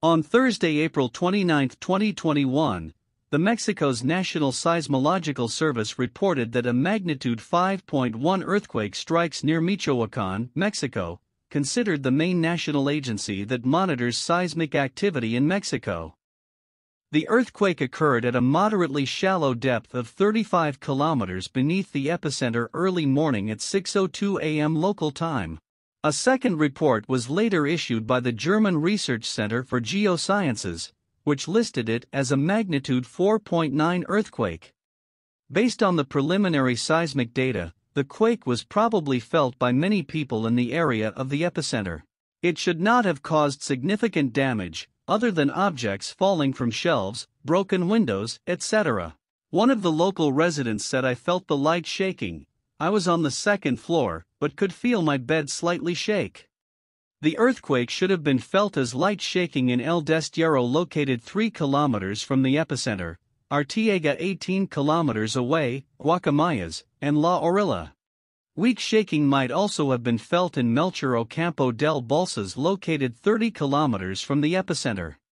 On Thursday, April 29, 2021, the Mexico's National Seismological Service reported that a magnitude 5.1 earthquake strikes near Michoacan, Mexico, considered the main national agency that monitors seismic activity in Mexico. The earthquake occurred at a moderately shallow depth of 35 kilometers beneath the epicenter early morning at 6:02 a.m. local time. A second report was later issued by the German Research Center for Geosciences, which listed it as a magnitude 4.9 earthquake. Based on the preliminary seismic data, the quake was probably felt by many people in the area of the epicenter. It should not have caused significant damage, other than objects falling from shelves, broken windows, etc. One of the local residents said, "I felt the light shaking. I was on the second floor, but could feel my bed slightly shake." The earthquake should have been felt as light shaking in El Destierro, located 3 kilometers from the epicenter, Arteaga 18 kilometers away, Guacamayas, and La Orilla. Weak shaking might also have been felt in Melchor Ocampo del Balsas, located 30 kilometers from the epicenter.